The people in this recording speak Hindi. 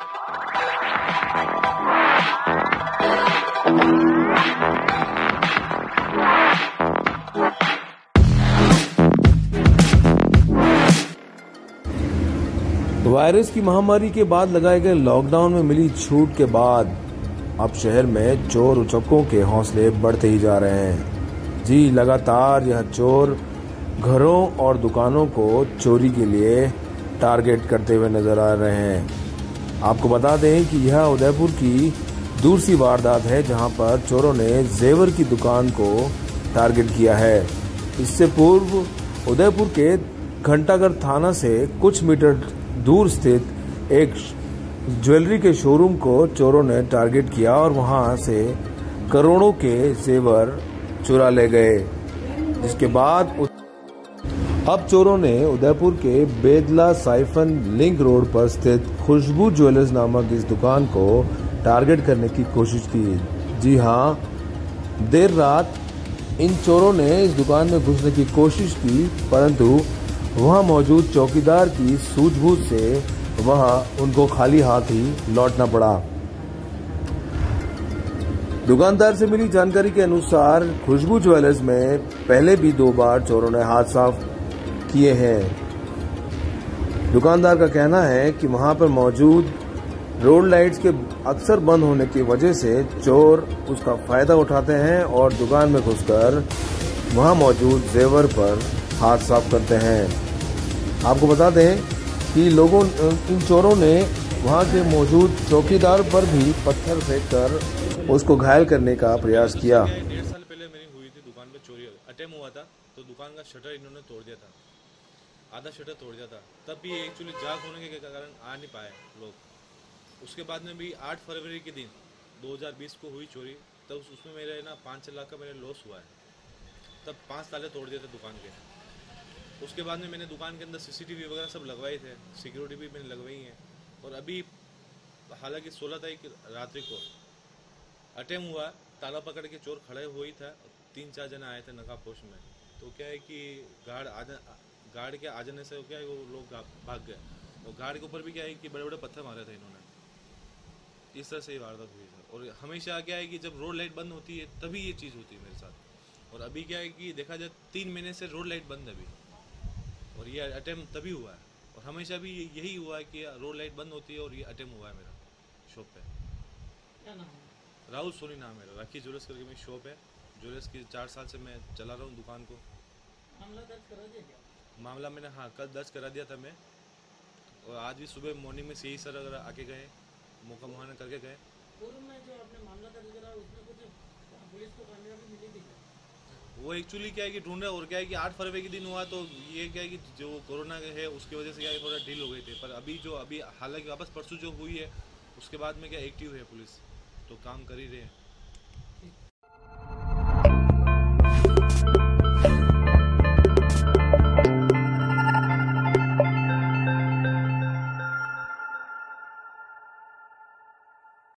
वायरस की महामारी के बाद लगाए गए लॉकडाउन में मिली छूट के बाद अब शहर में चोर उचक्कों के हौसले बढ़ते ही जा रहे हैं। जी, लगातार यह चोर घरों और दुकानों को चोरी के लिए टारगेट करते हुए नजर आ रहे हैं। आपको बता दें कि यह उदयपुर की दूसरी वारदात है जहां पर चोरों ने जेवर की दुकान को टारगेट किया है। इससे पूर्व उदयपुर के घंटाघर थाना से कुछ मीटर दूर स्थित एक ज्वेलरी के शोरूम को चोरों ने टारगेट किया और वहां से करोड़ों के जेवर चुरा ले गए। जिसके बाद अब चोरों ने उदयपुर के बेदला साइफन लिंक रोड पर स्थित खुशबू ज्वेलर्स नामक इस दुकान को टारगेट करने की कोशिश की। जी हां, देर रात इन चोरों ने इस दुकान में घुसने की कोशिश की, परंतु वहां मौजूद चौकीदार की सूझबूझ से वहां उनको खाली हाथ ही लौटना पड़ा। दुकानदार से मिली जानकारी के अनुसार खुशबू ज्वेलर्स में पहले भी 2 बार चोरों ने हाथ साफ किए हैं। दुकानदार का कहना है कि वहां पर मौजूद रोड लाइट्स के अक्सर बंद होने की वजह से चोर उसका फायदा उठाते हैं और दुकान में घुसकर वहां मौजूद जेवर पर हाथ साफ करते हैं। आपको बता दें कि इन चोरों ने वहां के मौजूद चौकीदार पर भी पत्थर फेंककर उसको घायल करने का प्रयास किया। 1.5 साल पहले मेरी हुई थी दुकान पे चोरी, अटेम्प्ट हुआ था, तो दुकान का शटर इन्होंने तोड़ दिया था, आधा शटर तोड़ दिया था। तब भी एक्चुअली जाग होने के कारण आ नहीं पाए लोग। उसके बाद में भी 8 फरवरी के दिन 2020 को हुई चोरी, तब उसमें मेरे 5 लाख का मेरे लॉस हुआ है। तब 5 ताले तोड़ दिए थे दुकान के। उसके बाद में मैंने दुकान के अंदर CCTV वगैरह सब लगवाए थे, सिक्योरिटी भी मैंने लगवाई है। और अभी हालांकि 16 तारीख रात्रि को अटेम्प्ट हुआ, ताला पकड़ के चोर खड़े हुए ही था, 3-4 जने आए थे नकाबपोश में। तो क्या है कि गार्ड के आ जाने से क्या है वो लोग भाग गए। और गार्ड के ऊपर भी क्या है कि बड़े बड़े पत्थर मारे थे इन्होंने। इस तरह से ये वारदात हुई है। और हमेशा क्या है कि जब रोड लाइट बंद होती है तभी ये चीज़ होती है मेरे साथ। और अभी क्या है कि देखा जाए 3 महीने से रोड लाइट बंद है अभी, और ये अटेम्प्ट तभी हुआ है। और हमेशा भी यही हुआ है कि रोड लाइट बंद होती है और ये अटेम्प्ट हुआ है मेरा शॉप पे। क्या नाम है? राहुल सोनी नाम है। राखी ज्वेलर्स करके मेरी शॉप है। ज्वेलर्स की 4 साल से मैं चला रहा हूँ दुकान को। मामला दर्ज करा दिया क्या? मामला मैंने कल दर्ज करा दिया था मैं। और आज भी सुबह मॉर्निंग में CI सर अगर आके गए, मौका मुहाना करके गए। पूर्व में जो आपने मामला दर्ज करा उसमें कुछ पुलिस को कामयाबी मिली थी क्या? वो एक्चुअली क्या है कि ढूंढ रहे, और क्या है कि 8 फरवरी के दिन हुआ, तो ये क्या है कि जो कोरोना है उसकी वजह से क्या है थोड़ा ढील हो गई थी। पर अभी हालांकि वापस परसों जो हुई है उसके बाद में क्या एक्टिव है पुलिस, तो काम कर ही रहे हैं।